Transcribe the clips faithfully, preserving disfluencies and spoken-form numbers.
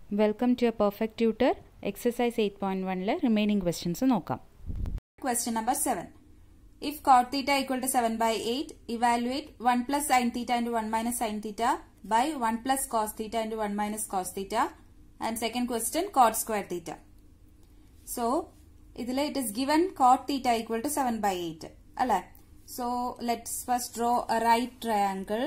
Welcome to your Perfect Tutor, exercise eight point one le remaining questions nokam. Question number seven. If cot theta equal to seven by eight, evaluate one plus sin theta into one minus sin theta by one plus cos theta into one minus cos theta. And second question, cot square theta. So, idile it is given cot theta equal to seven by eight. Alla. So, let's first draw a right triangle.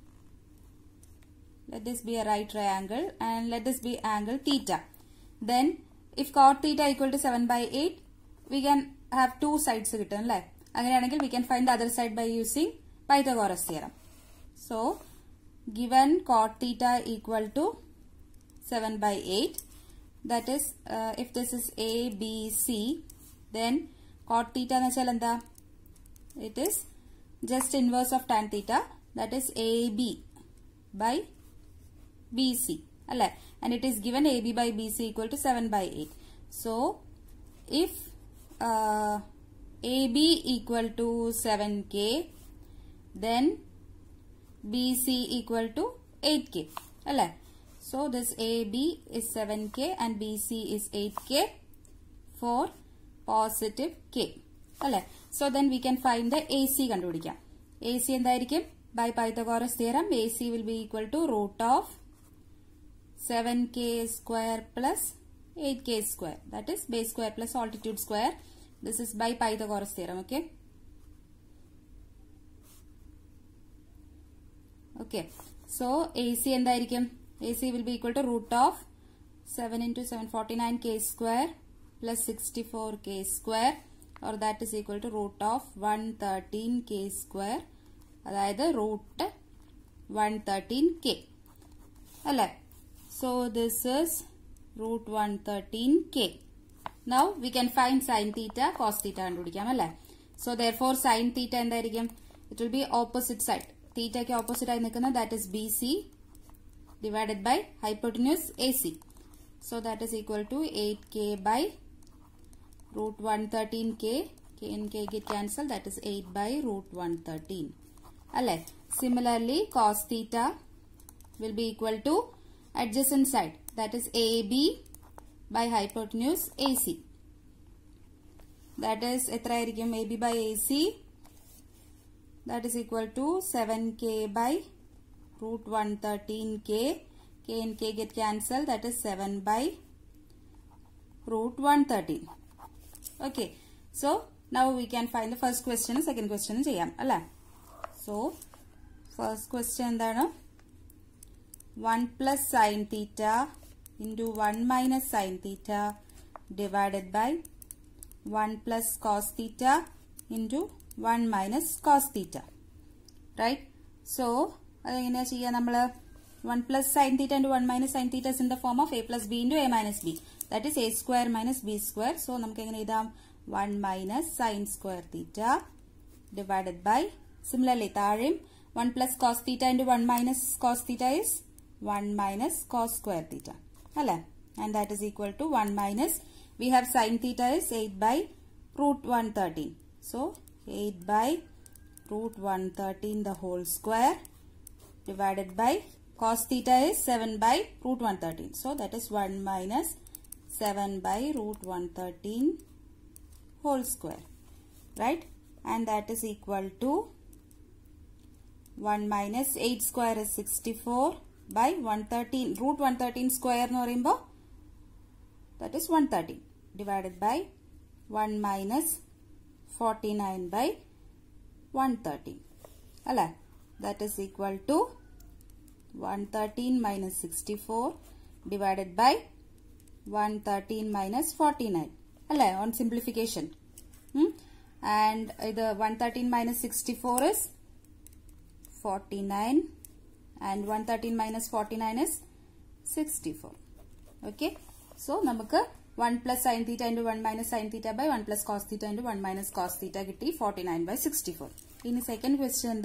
Let this be a right triangle and let this be angle theta. Then, if cot theta equal to seven by eight, we can have two sides written. Like, we can find the other side by using Pythagoras theorem. So, given cot theta equal to seven by eight, that is, uh, if this is A, B, C, then cot theta na it is just inverse of tan theta, that is A B by B C. And it is given A B by B C equal to seven by eight. So, if uh, A B equal to seven K, then B C equal to eight K. So, this A B is seven K and B C is eight K for positive K. So, then we can find the A C. A C and by Pythagoras theorem, A C will be equal to root of seven K square plus eight K square. That is base square plus altitude square. This is by Pythagoras theorem. Okay. Okay. So, A C and A C will be equal to root of seven into seven, forty-nine K square plus sixty-four K square, or that is equal to root of one hundred thirteen K square. That is root one hundred thirteen K. So, this is root one hundred thirteen K. Now, we can find sin theta, cos theta. So, therefore, sin theta and it will be opposite side. Theta ke opposite side, that is B C divided by hypotenuse A C. So, that is equal to eight K by root one hundred thirteen K. K and K get cancelled. That is eight by root one hundred thirteen. Similarly, cos theta will be equal to adjacent side, that is A B by hypotenuse A C. That is A B by A C, that is equal to seven K by root one hundred thirteen K. K and K get cancelled, that is seven by root one hundred thirteen. Okay, so now we can find the first question, second question. So, first question is one plus sin theta into one minus sin theta divided by one plus cos theta into one minus cos theta. Right? So, one plus sin theta into one minus sin theta is in the form of A plus B into A minus B. That is A square minus B square. So, we have one minus sin square theta divided by, similarly, one plus cos theta into one minus cos theta is one minus cos square theta. And that is equal to one minus, we have sin theta is eight by root one hundred thirteen. So, eight by root one hundred thirteen the whole square divided by cos theta is seven by root one hundred thirteen. So, that is one minus seven by root one hundred thirteen whole square. Right? And that is equal to one minus eight square is sixty-four by one hundred thirteen. Root one hundred thirteen square no rimbo, that is one hundred thirteen divided by one minus forty-nine by one hundred thirteen. Alla, that is equal to one hundred thirteen minus sixty-four divided by one hundred thirteen minus forty-nine. Alla, on simplification. Hmm? And the one hundred thirteen minus sixty-four is forty-nine and one hundred thirteen minus forty-nine is sixty-four. Okay. So, namakku one plus sin theta into one minus sin theta by one plus cos theta into one minus cos theta gitti forty-nine by sixty-four. In the second question,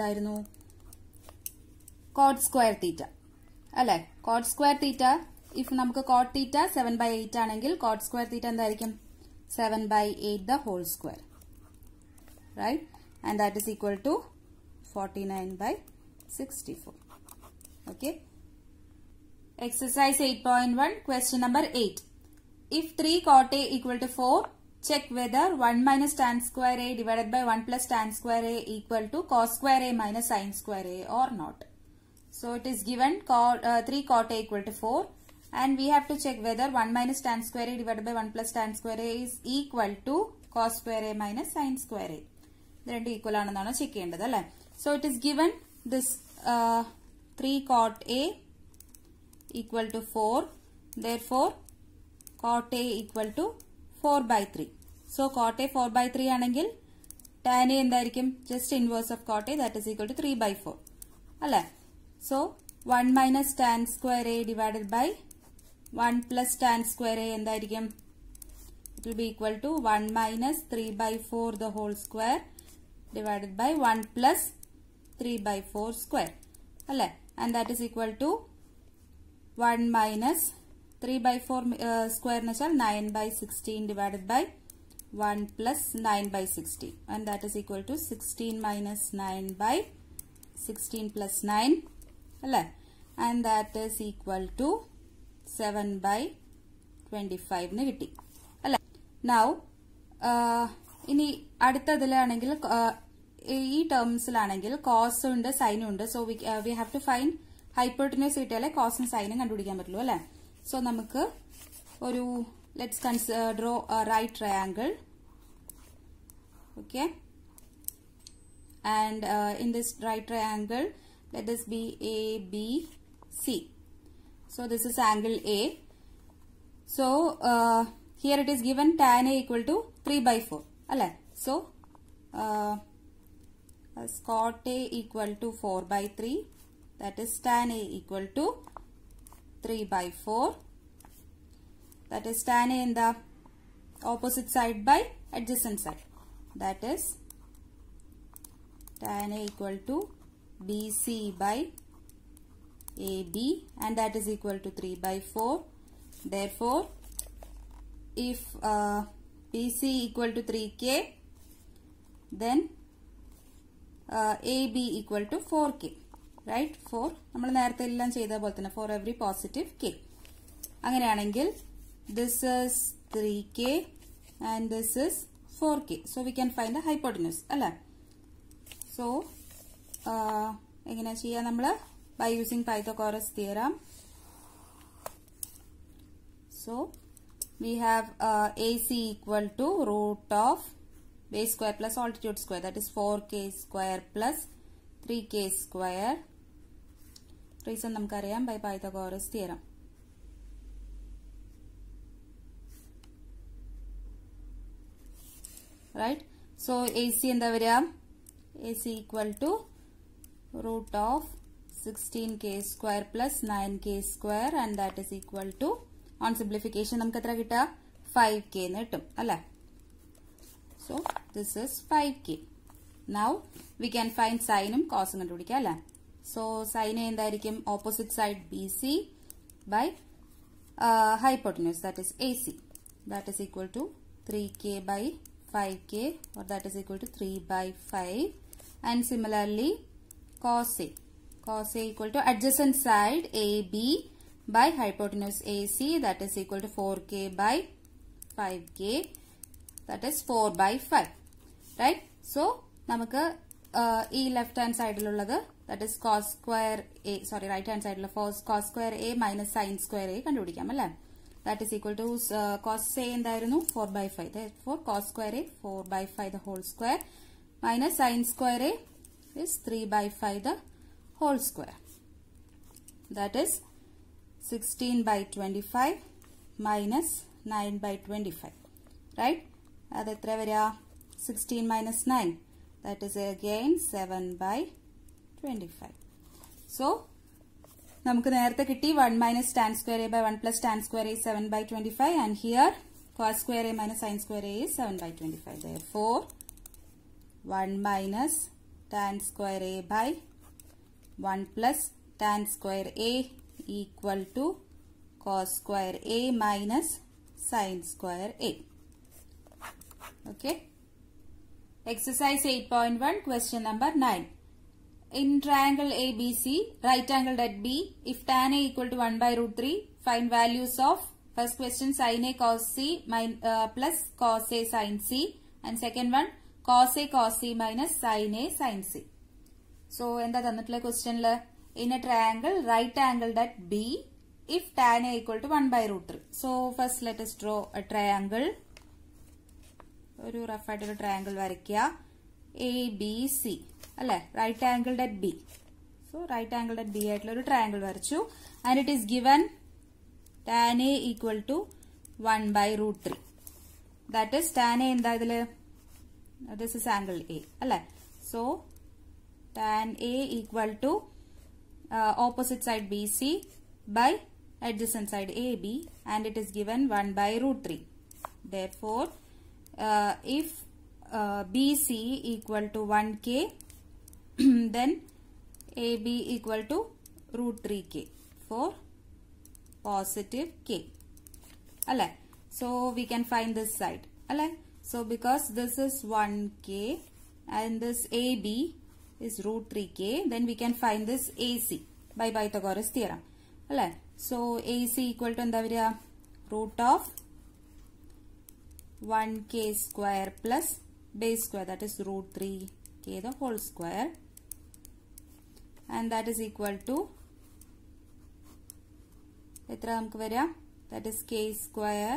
cot square theta. Alle, cot square theta, if namakku cot theta seven by eight anengil, cot square theta endayirikkum seven by eight the whole square. Right? And that is equal to forty-nine by sixty-four. Okay. Exercise eight point one, question number eight. If three cot A equal to four, check whether one minus tan square A divided by one plus tan square A equal to cos square A minus sin square A or not. So it is given cot, uh, three cot A equal to four, and we have to check whether one minus tan square A divided by one plus tan square A is equal to cos square A minus sin square A. The two equal ആണെന്നാണ് check ചെയ്യേണ്ടത് അല്ലേ. So it is given this uh, three cot A equal to four. Therefore, cot A equal to four by three. So cot A four by three ആണെങ്കിൽ tan A എന്തായിരിക്കും? Just inverse of cot A, that is equal to three by four. അല്ലേ. So one minus tan square A divided by one plus tan square A എന്തായിരിക്കും? It will be equal to one minus three by four the whole square divided by one plus three by four square. അല്ലേ. And that is equal to one minus three by four uh, square എന്ന് വെച്ചാൽ nine by sixteen divided by one plus nine by sixteen. And that is equal to sixteen minus nine by sixteen plus nine. അല്ലേ. And that is equal to seven by twenty-five എന്ന് കിട്ടി. അല്ലേ. Now, uh, ഇനി അടുത്തതിലാണെങ്കിൽ ഈ ടേംസിലാണെങ്കിൽ cos ഉണ്ട് സൈനും ഉണ്ട്. So we we have to find hypotenuse കിട്ടിയാലേ കോസും സൈനും കണ്ടുപിടിക്കാൻ പറ്റുള്ളൂ അല്ലേ. സോ നമുക്ക് ഒരു let's consider draw right triangle. Okay, and in this right triangle let this be A, B, C. So this is angle A. So uh, here it is given tan A equal to three by four. Alle. So uh, as cot A equal to four by three, that is tan A equal to three by four. That is tan A in the opposite side by adjacent side. That is tan A equal to B C by A B, and that is equal to three by four. Therefore, if uh, B C equal to three K, then uh, A B equal to four K, right? four. നമ്മൾ നേരത്തെ എല്ലാം ചെയ്ത പോലെ തന്നെ for every positive K. അങ്ങനെയാണെങ്കിൽ this is three K and this is four K. So we can find the hypotenuse. അല്ലേ? So എങ്ങനെ ചെയ്യാം നമ്മൾ? by using Pythagoras theorem. So we have uh, A C equal to root of base square plus altitude square, that is four K square plus three K square. Reason നമുക്കറിയാം by Pythagoras theorem. Right? So A C എന്താ വരിക? A C equal to root of sixteen K square plus nine K square, and that is equal to, on simplification നമുക്ക് എത്ര കിട്ടുക? five K എന്ന് കിട്ടും അല്ലേ. So this is five K. Now we can find sin ഉം cos ഉം കണ്ടുപിടിക്കാം അല്ലേ. So sin എന്തായിരിക്കും? opposite side B C by uh, hypotenuse, that is A C, that is equal to three K by five K, or that is equal to three by five. And similarly cos A, cos A equal to adjacent side A B by hypotenuse A C, that is equal to four K by five K, that is four by five, right? So നമുക്ക് ഈ left hand സൈഡിലുള്ളത്, that is cos square A, sorry right hand side cos square A minus sin square A കണ്ടുപിടിക്കാം അല്ലേ. that is equal to uh, cos A എന്തായിരുന്നു? four by five. Therefore cos square A four by five the whole square minus sin square A is three by five the whole square. That is sixteen by twenty-five minus nine by twenty-five. Right? That is sixteen minus nine. That is again seven by twenty-five. So, നമുക്ക് നേരത്തെ കിട്ടി one minus tan square A by one plus tan square A is seven by twenty-five, and here cos square A minus sin square A is seven by twenty-five. Therefore, one minus tan square A by one plus tan square A equal to cos square A minus sin square A. Okay. Exercise eight point one, question number nine. in triangle A B C, right angled at B, if tan A equal to one by root three, find values of first question sin A cos C min, uh, plus cos A sin C, and second one cos A cos C minus sin A sin C. So, in the question, in a triangle right angled at B, if tan A equal to one by root three. So, first let us draw a triangle. A rough triangle A B C. Right angled at B. So, right angled at B at a triangle and it is given tan A equal to one by root three. That is tan A in the this is angle A. So, tan A equal to uh, opposite side B C by adjacent side A B, and it is given one by root three. Therefore, uh, if uh, B C equal to one K, then A B equal to root three K for positive K. Alright. So, we can find this side. Alright. So, because this is one K and this A B is root three K, then we can find this A C by Pythagoras theorem. Alright. So, A C equal to root of one K square plus base square, that is root three K the whole square, and that is equal to that is K square,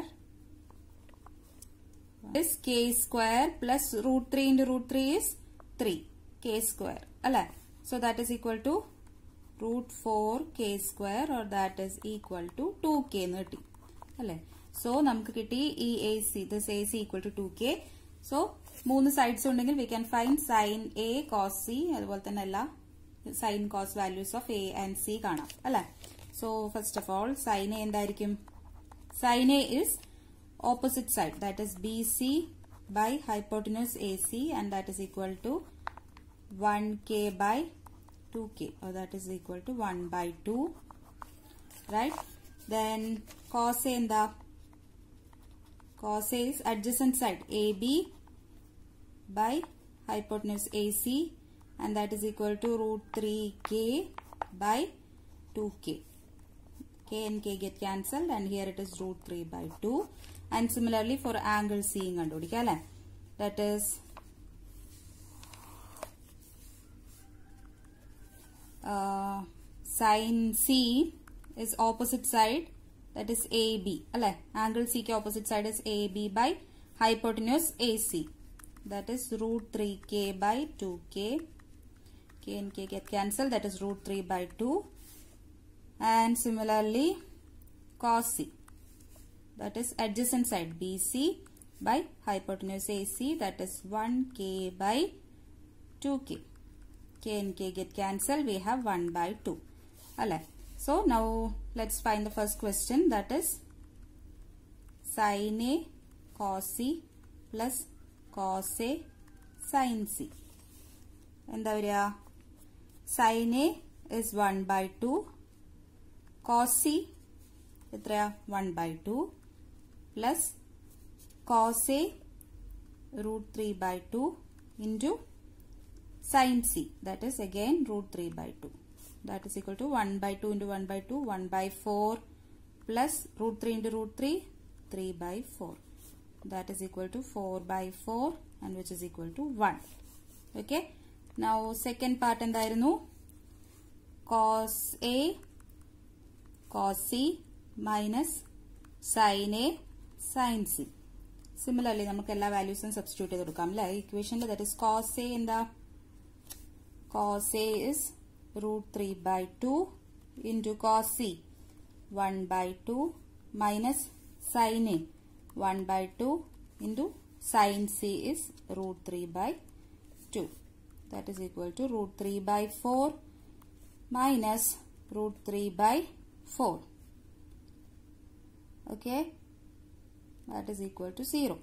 this K square plus root three into root three is three K square. So, that is equal to root four K square, or that is equal to two K. So, namukku kitti E A C, this A C equal to two K. So, three sides we can find sin A cos C, sin cos values of A and C. So, first of all, sin A and sin A is opposite side, that is B C by hypotenuse A C, and that is equal to one K by two K, or that is equal to one by two, right? Then cos A and the cos A is adjacent side A B by hypotenuse A C, and that is equal to root three K by two K. K and K get cancelled, and here it is root three by two. And similarly for angle C, that is uh, sin C is opposite side, that is A B. Angle C ke opposite side is A B by hypotenuse A C, that is root three K by two K. K and K get cancelled, that is root three by two. And similarly cos C, that is adjacent side B C by hypotenuse A C, that is one K by two K. K and K get cancelled, we have one by two. Alright. So, now let's find the first question, that is sin A cos C plus cos A sin C. And the sin A is one by two, cos C one by two plus cos A root three by two into sin C, that is again root three by two, that is equal to one by two into one by two, one by four plus root three into root three, three by four, that is equal to four by four, and which is equal to one. Okay. Now second part endairunnu, cos A cos C minus sin A sin C. Similarly, we can values and substitute the equation, that is cos A in the cos A is root three by two into cos C one by two minus sin A one by two into sin C is root three by two, that is equal to root three by four minus root three by four. Okay, that is equal to zero.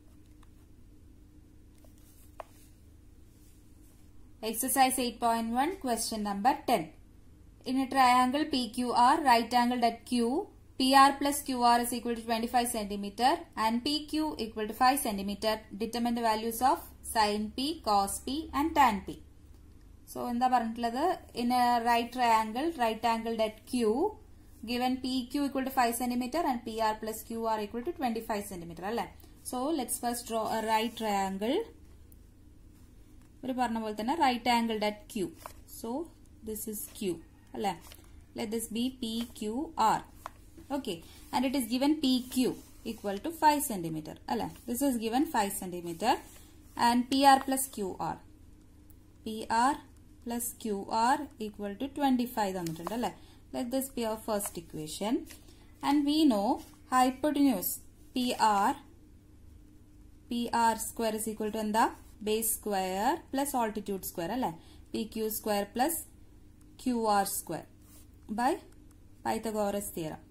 Exercise eight point one, question number ten. In a triangle P Q R, right angled at Q, P R plus Q R is equal to twenty-five centimeter and P Q equal to five centimeter. Determine the values of sin P, cos P and tan P. So എന്താ പറഞ്ഞിട്ടുള്ളത്, in a right triangle, right angled at Q, given P Q equal to five centimeter and P R plus Q R equal to twenty-five centimeter അല്ലേ. So let's first draw a right triangle. ഒരു പറഞ്ഞ പോലെ തന്നെ right angled at Q. So this is Q അല്ലേ. Let this be P Q R. Okay, and it is given P Q equal to five centimeter അല്ലേ. This is given five centimeter and P R plus Q R. P R plus Q R equal to twenty-five തന്നിട്ടുണ്ട് അല്ലേ. Let this be our first equation. And we know hypotenuse P R, P R square is equal to എന്താ, base square plus altitude square അല്ലേ. P Q square plus Q R square by Pythagoras theorem.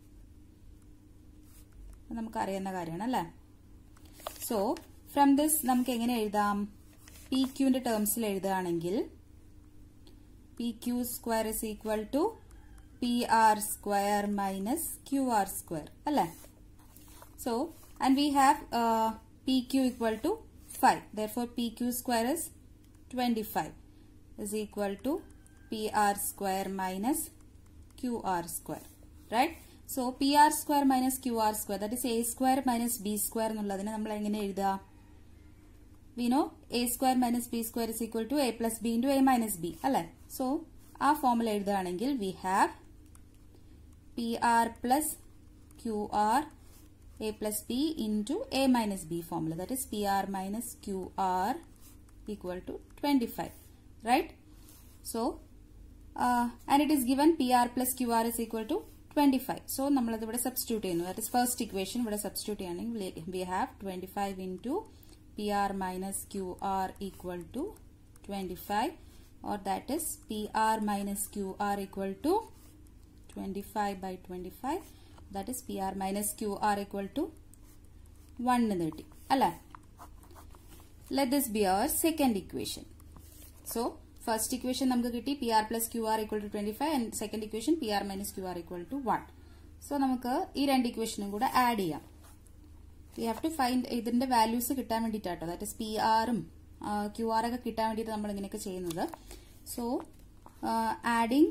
നമുക്കറിയുന്ന കാര്യമാണ് അല്ലേ. So from this നമുക്ക് എങ്ങനെ എഴുതാം, P ക്യൂന്റെ ടേംസിൽ എഴുതുകയാണെങ്കിൽ P Q square is equal to P R square minus Q R square അല്ലേ. So and we have P Q equal to five, therefore P Q square is twenty five is equal to P R square minus Q R square, right. So P R square minus Q R square, that is A square minus B square എന്നുള്ളതിനെ നമ്മൾ എങ്ങനെ എഴുതുക, we know A square minus B square is equal to A plus B into A minus B അല്ലേ. So ആ formula എഴുതുകയാണെങ്കിൽ we have P R plus Q R A plus B into A minus B formula, that is P R minus Q R equal to twenty-five, right. So uh, and it is given P R plus Q R is equal to twenty-five. So നമ്മളത് ഇവിടെ substitute ചെയ്യുന്നു, that is first equation ഇവിടെ substitute ചെയ്യുകയാണെങ്കിൽ we have twenty-five into P R minus Q R equal to twenty-five, or that is P R minus Q R equal to twenty-five by twenty-five, that is P R minus Q R equal to one എന്ന് കിട്ടി അല്ലേ. Let this be our second equation. So first equation നമുക്ക് കിട്ടി P R plus Q R equal to twenty-five and second equation P R minus Q R equal to one. So നമുക്ക് ഈ രണ്ട് ഇക്വേഷനും കൂടെ ആഡ് ചെയ്യാം. We have to find ഇതിന്റെ values കിട്ടാൻ വേണ്ടിയിട്ടാട്ടോ, that is P R ഉം Q R ഒക്കെ കിട്ടാൻ വേണ്ടിയിട്ട് നമ്മൾ ഇങ്ങനെയൊക്കെ ചെയ്യുന്നത്. So adding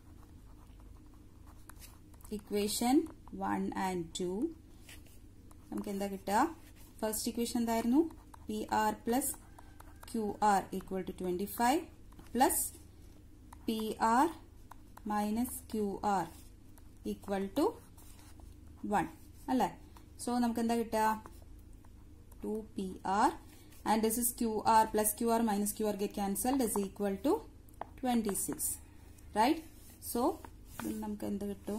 equation one and two നമുക്ക് എന്താ കിട്ടുക, ഫസ്റ്റ് ഇക്വേഷൻ എന്തായിരുന്നു, P R plus Q R equal to twenty-five plus P R minus Q R equal to one അല്ലേ. സോ നമുക്ക് എന്താ കിട്ടുക, two P R and this is Q R plus Q R minus Q R get cancelled is equal to twenty-six, right. So നമുക്ക് എന്ത് കിട്ടും,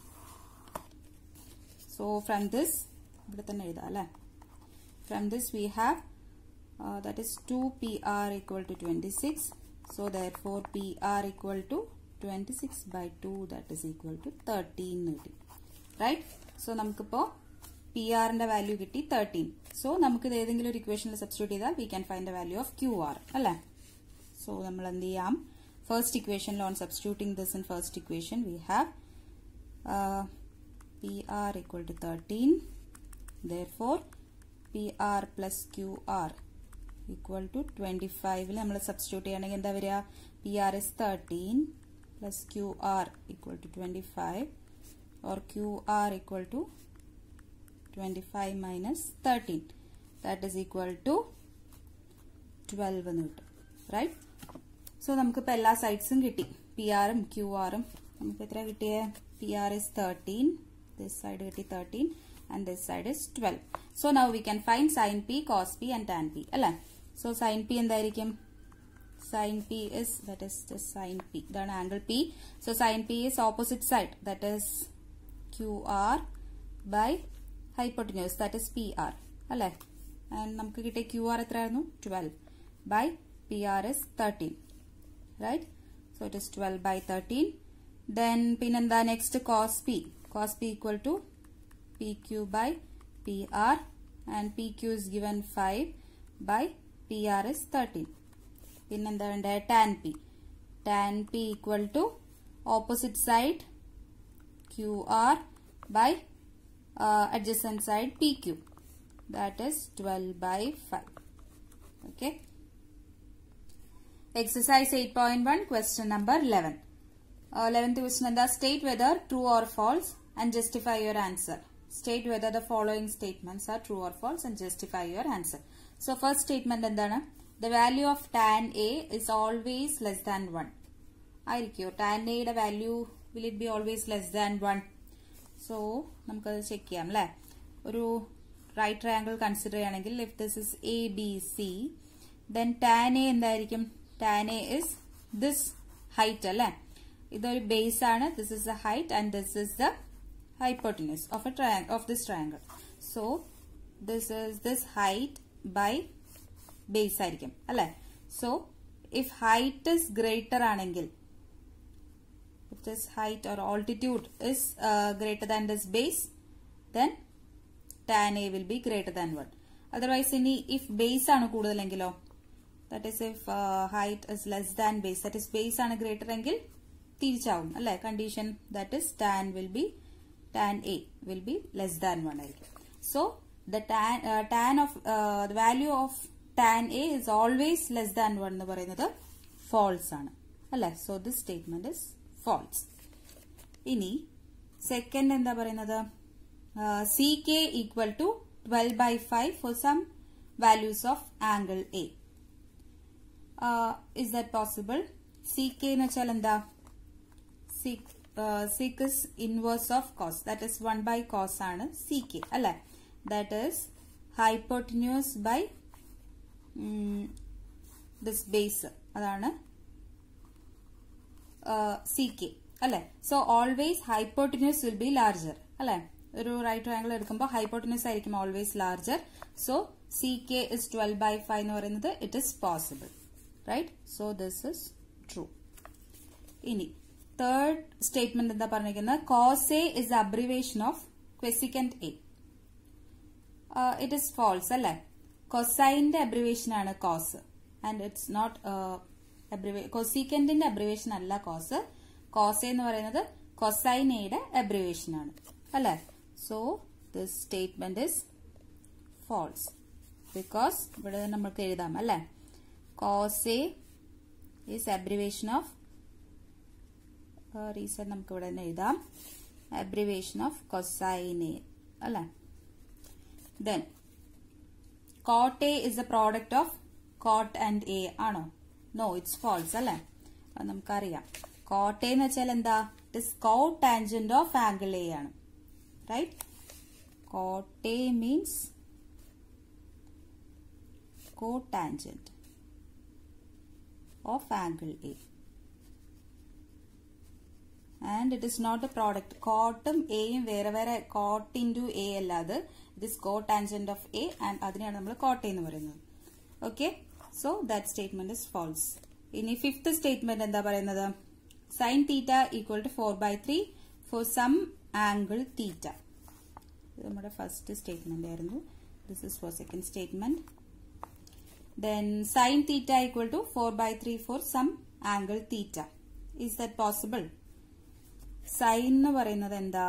so from this ഇവിടെ തന്നെ എഴുതാം അല്ലേ. From this we have uh, that is two P R equal to twenty-six. So therefore P R equal to twenty-six by two, that is equal to thirteen, right. So നമുക്കിപ്പോ P R ന്റെ value കിട്ടി thirteen. So നമുക്ക് ഇത് ഏതെങ്കിലും ഒരു ഇക്വേഷനിൽ substitute ചെയ്താൽ we can find the value of Q R അല്ലേ. So നമ്മൾ എന്ത് ചെയ്യാം, ഫസ്റ്റ് ഇക്വേഷനിൽ on substituting this in first equation we have uh, P R equal to thirteen, therefore P R plus Q R equal to twenty-five. നമ്മൾ substitute ചെയ്യണമെങ്കിൽ എന്താ വരിക, P R is thirteen plus Q R equal to twenty-five, or Q R equal to twenty-five minus thirteen, that is equal to twelve എന്ന് കിട്ടും, right. So നമുക്കിപ്പോൾ എല്ലാ സൈഡ്സും കിട്ടി, P R ഉം Q R ഉം. നമുക്ക് എത്ര കിട്ടിയേ, P R is thirteen, this side കിട്ടി thirteen and this side is twelve. So now we can find sin P, cos P and tan P അല്ലേ. So sin P എന്തായിരിക്കും, sin P is, that is just sin P, ഇതാണ് angle P. So sin P is opposite side, that is Q R by hypotenuse, that is P R അല്ലേ. and നമുക്ക് കിട്ടിയ Q R എത്രയായിരുന്നു, twelve by P R is thirteen, right. So it is twelve by thirteen. Then പിന്നെന്താ next cos P, cos P equal to P Q by P R, and P Q is given five by P R is thirteen. പിന്നെന്താ വേണ്ടേ, tan P, tan P equal to opposite side Q R by uh, adjacent side P Q, that is twelve by five. Okay. exercise eight point one, question number eleven. Uh, eleventh question എന്താ? State whether true or false and justify your answer. State whether the following statements are true or false and justify your answer. So first statement എന്താണ്? The value of tan A is always less than one. ആയിരിക്കോ? tan A യുടെ value will it be always less than one? So നമുക്കത് check ചെയ്യാം അല്ലേ? ഒരു right triangle consider ചെയ്യുകയാണെങ്കിൽ if this is A B C then tan A എന്തായിരിക്കും? tan A is this height അല്ലേ? ഇതൊരു ബേസ് ആണ്. This is the height and this is the hypotenuse of a triangle of this triangle. So this is this height by base ആയിരിക്കും അല്ലേ? So if height is greater ആണെങ്കിൽ, if this height or altitude is uh, greater than this base, then tan A will be greater than one. Otherwise ഇനി if base ആണ് കൂടുതലെങ്കിലോ, that is if uh, height is less than base, that is base ആണ് greater എങ്കിൽ തിരിച്ചാവും അല്ലേ? condition that is tan will be tan A will be less than one ആയിരിക്കും. So the tan uh, tan of uh, the value of tan A is always less than one എന്ന് പറയുന്നത് false ആണ് അല്ലേ? So this statement is false. ഇനി second എന്താ പറയുന്നത്? uh, C K equal to twelve by five for some values of angle A. Uh, is that possible? C K എന്ന് വെച്ചാൽ എന്താ? Sec, uh, sec is inverse of cos, that is one by cos ആണ് C K അല്ലേ? That is hypotenuse by um, this base, അതാണ് uh, C K അല്ലേ? So always hypotenuse will be larger അല്ലേ? ഒരു right triangle എടുക്കുമ്പോൾ hypotenuse ആയിരിക്കും always larger. So C K is twelve by five എന്ന് പറയുന്നത് it is possible, right? So this is true. ഇനി third statement എന്താ പറഞ്ഞിരിക്കുന്നത്? cos A is the abbreviation of cosecant A. Uh, it is false അല്ലേ? cosine abbreviation ആണ് cos and it's not uh, cosecant ന്റെ abbreviation അല്ല cos. cos A എന്ന് പറയുന്നത് cosine A യുടെ abbreviation ആണ് അല്ലേ? So this statement is false because ഇവിടെ നമുക്ക് എഴുതാം അല്ലേ? cos A is abbreviation of reason നമുക്ക് ഇവിടെ തന്നെ എഴുതാം abbreviation of cosine A അല്ലേ? Then cot A is the product of cot and A ആണോ? No, it's false അല്ലേ? അത് നമുക്കറിയാം. cot A എന്ന് വെച്ചാൽ എന്താ? It is cotangent of angle A ആണ്, right? cot A means cotangent of angle A. And it is not a product. Cotum A യും വേറെ വേറെ cot into A അല്ലാതെ it is cotangent of A and അതിനെയാണ് നമ്മൾ cot എന്ന് പറയുന്നത്. Okay, so that statement is false. ഇനി fifth statement എന്താ പറയുന്നത്? sin theta equal to four by three for some angle theta. ഇത് നമ്മുടെ first statement ആയിരുന്നു. This is for second statement. Then sin theta equal to four by three for some angle theta. Is that possible? Sin എന്ന് പറയുന്നത് എന്താ?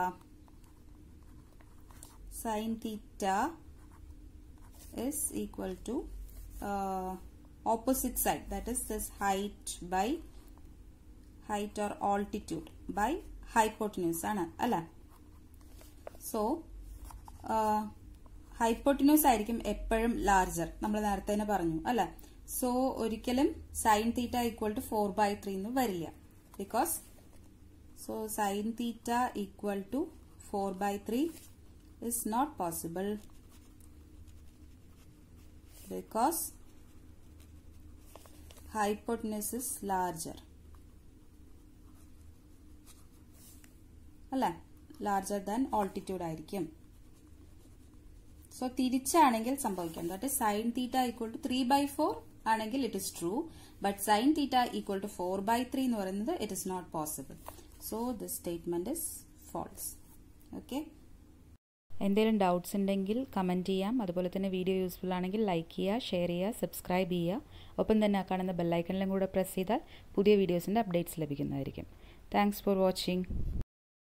sin theta is equal to uh, opposite side, that is this height by height or altitude by hypotenuse ആണ് അല്ല? So uh, hypotenuse ആയിരിക്കും എപ്പോഴും larger, നമ്മൾ നേരത്തെ തന്നെ പറഞ്ഞു അല്ല? So ഒരിക്കലും sin theta equal to four by three എന്ന് വരില്ല because so sin theta equal to four by three is not possible because hypotenuse is larger അല്ല? larger than altitude ആയിരിക്കും. So തിരിച്ചാണെങ്കിൽ സംഭവിക്കാം, that is sin theta equal to three by four ആണെങ്കിൽ it is true, but sin theta equal to four by three എന്ന് പറയുന്നത് it is not possible. So this statement is false. Okay. എന്തെങ്കിലും doubts ഉണ്ടെങ്കിൽ comment ചെയ്യാം. അതുപോലെ തന്നെ video useful ആണെങ്കിൽ like ചെയ്യുക, ഷെയർ ചെയ്യുക, സബ്സ്ക്രൈബ് ചെയ്യുക. ഒപ്പം തന്നെ ആ കാണുന്ന ബെല്ലൈക്കണിലും കൂടെ പ്രസ് ചെയ്താൽ പുതിയ വീഡിയോസിൻ്റെ അപ്ഡേറ്റ്സ് ലഭിക്കുന്നതായിരിക്കും. Thanks for watching.